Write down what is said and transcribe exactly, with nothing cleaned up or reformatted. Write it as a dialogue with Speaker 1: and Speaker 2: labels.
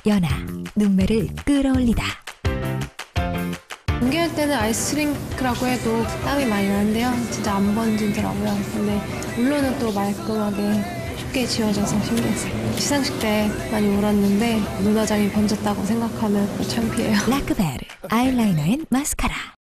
Speaker 1: 연아, 눈매를 끌어올리다.
Speaker 2: 연기할 때는 아이스링크라고 해도 땀이 많이 나는데요. 진짜 안 번지더라고요. 근데 물론은 또 말끔하게 쉽게 지워져서 신기했어요. 시상식 때 많이 울었는데 눈화장이 번졌다고 생각하면 또 창피해요.
Speaker 1: 라크베르, 아이라이너 앤 마스카라.